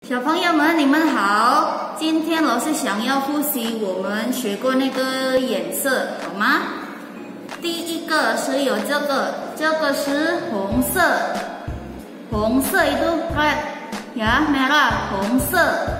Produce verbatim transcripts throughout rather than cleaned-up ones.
小朋友们，你们好！今天老师想要复习我们学过那个颜色，好吗？第一个是有这个，这个是红色，红色itu red， ya merah， 红色。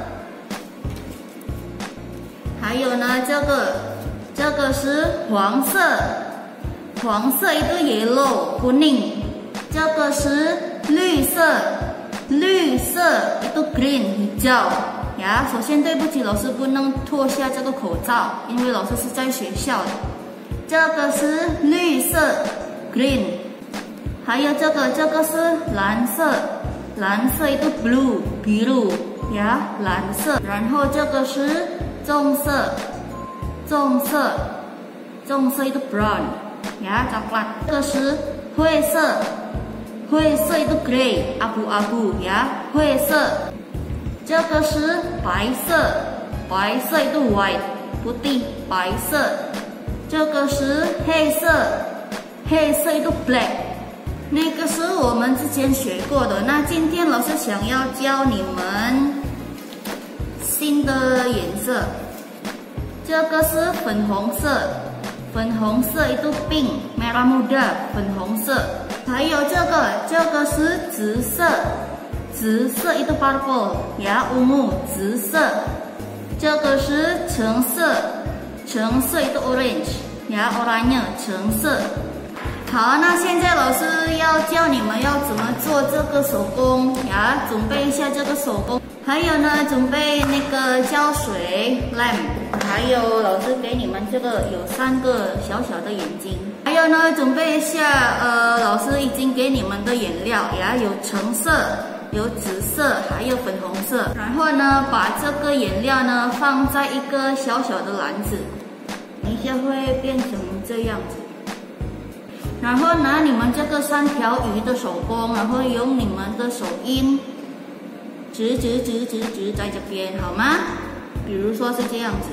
还有呢，这个，这个是黄色，黄色itu yellow， kuning。这个是绿色。 绿色 itu green hijau 呀。首先对不起，老师不能脱下这个口罩，因为老师是在学校的。这个是绿色 green， 还有这个这个是蓝色，蓝色 itu blue biru 呀，蓝色。然后这个是棕色，棕色，棕色 itu brown 呀 coklat。这个是灰色。 灰色 itu grey abu-abu 呀，灰色。这个是白色，白色 itu white putih 白色。这个是黑色，黑色 itu black。那个是我们之前学过的。那今天老师想要教你们新的颜色。这个是粉红色，粉红色 itu pink merah muda 粉红色。 还有这个，这个是紫色，紫色 itu purple 呀，ungu 紫色。这个是橙色，橙色 itu orange 呀 oranye 橙色。好，那现在老师要教你们要怎么做这个手工呀，准备一下这个手工。还有呢，准备那个胶水 lamp， 还有老师给你们这个有三个小小的眼睛。 还有呢，准备一下，呃，老师已经给你们的颜料呀，有橙色，有紫色，还有粉红色。然后呢，把这个颜料呢放在一个小小的篮子，等一下会变成这样子。然后拿你们这个三条鱼的手工，然后用你们的手印指指指指指在这边，好吗？比如说是这样子。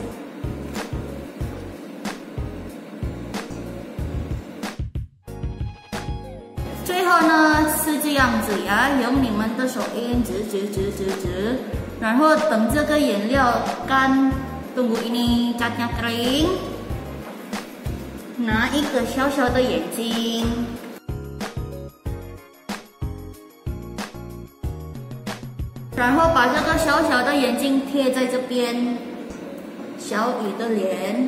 最后呢是这样子呀，用你们的手印指指指指指，然后等这个颜料干 ，tunggu ini catnya kering， 拿一个小小的眼睛，然后把这个小小的眼睛贴在这边，小雨的脸，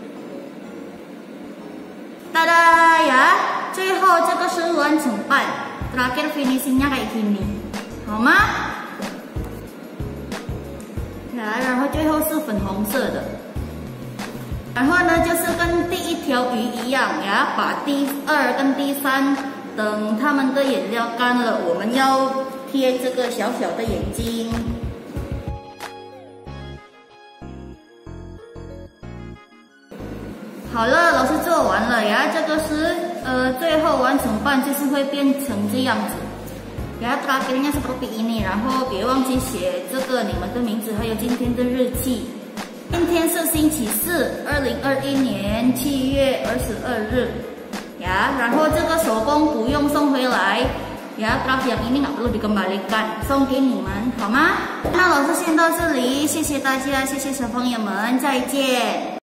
哒哒呀。 最后这个是完成版 ，terakhir finishingnya kayak gini， 好吗？来，然后最后是粉红色的，然后呢就是跟第一条鱼一样呀，把第二跟第三等它们的颜料干了，我们要贴这个小小的眼睛。 好了，老师做完了呀，这个是呃最后完成版就是会变成这样子。然后terakhirnya seperti ini， 然后别忘记写这个你们的名字还有今天的日期。今天是星期四，二零二一年七月二十二日呀。然后这个手工不用送回来呀 ，draft yang ini nggak perlu dikembalikan， 送给你们好吗？那老师先到这里，谢谢大家，谢谢小朋友们，再见。